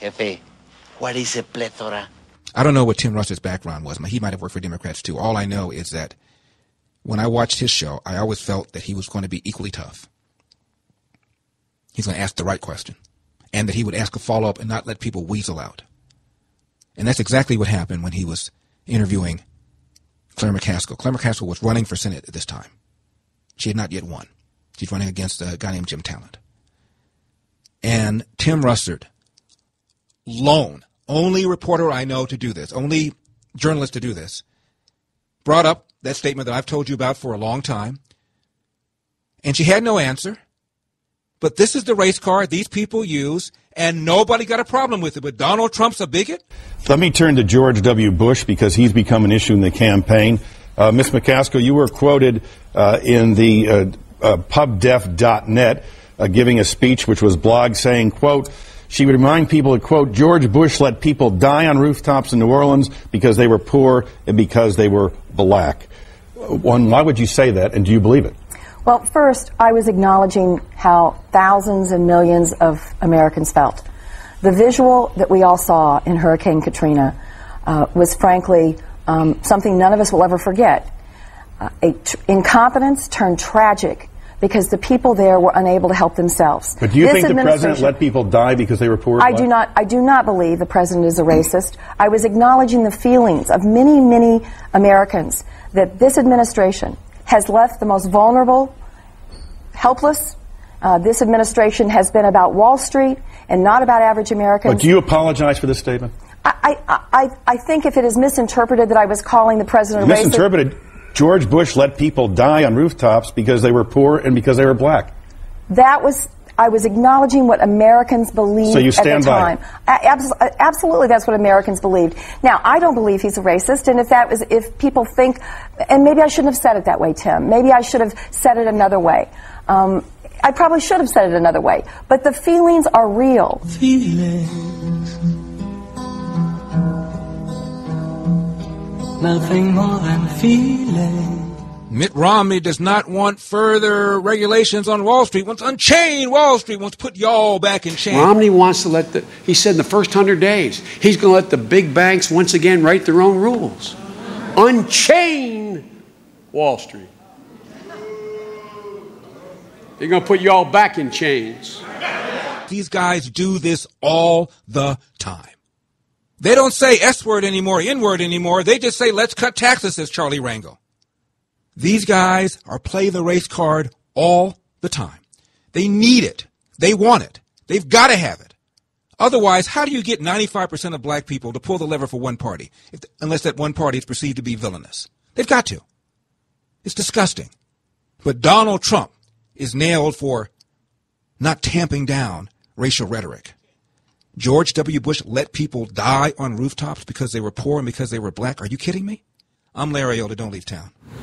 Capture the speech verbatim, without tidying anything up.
Jefe, what is a plethora? I don't know what Tim Russ's background was. He might have worked for Democrats, too. All I know is that when I watched his show, I always felt that he was going to be equally tough. He's going to ask the right question, and that he would ask a follow-up and not let people weasel out. And that's exactly what happened when he was interviewing Claire McCaskill. Claire McCaskill was running for Senate at this time. She had not yet won. She's running against a guy named Jim Talent. And Tim Russert, lone, only reporter I know to do this, only journalist to do this, brought up that statement that I've told you about for a long time. And she had no answer. But this is the race card these people use, and nobody got a problem with it. But Donald Trump's a bigot? Let me turn to George W. Bush, because he's become an issue in the campaign. Uh, Miz McCaskill, you were quoted uh, in the uh, uh, pub def dot net uh, giving a speech which was blogged saying, quote, she would remind people that, quote, George Bush let people die on rooftops in New Orleans because they were poor and because they were black. One, why would you say that, and do you believe it? Well, first, I was acknowledging how thousands and millions of Americans felt. The visual that we all saw in Hurricane Katrina uh, was, frankly, um, something none of us will ever forget. Uh, a tr- incompetence turned tragic because the people there were unable to help themselves. But do you This think the president let people die because they were poor? I do not. I do not believe the president is a racist. I was acknowledging the feelings of many, many Americans that this administration has left the most vulnerable, helpless. Uh, this administration has been about Wall Street and not about average Americans. But do you apologize for this statement? I, I, I, I think if it is misinterpreted that I was calling the president a racist. Misinterpreted. George Bush let people die on rooftops because they were poor and because they were black. That was, I was acknowledging what Americans believed so you stand at the time. By it. Abs- absolutely, that's what Americans believed. Now, I don't believe he's a racist, and if that was, if people think, and maybe I shouldn't have said it that way, Tim. Maybe I should have said it another way. Um, I probably should have said it another way. But the feelings are real. Feelings. Nothing more than feeling. Mitt Romney does not want further regulations on Wall Street, wants unchained Wall Street, wants to put y'all back in chains. Romney wants to let the, he said in the first hundred days, he's going to let the big banks once again write their own rules. Unchain Wall Street. They're going to put y'all back in chains. These guys do this all the time. They don't say S-word anymore, N-word anymore. They just say, let's cut taxes, says Charlie Rangel. These guys are play the race card all the time. They need it. They want it. They've got to have it. Otherwise, how do you get ninety-five percent of black people to pull the lever for one party, if, unless that one party is perceived to be villainous? They've got to. It's disgusting. But Donald Trump is nailed for not tamping down racial rhetoric. George W. Bush let people die on rooftops because they were poor and because they were black. Are you kidding me? I'm Larry Elder. Don't leave town.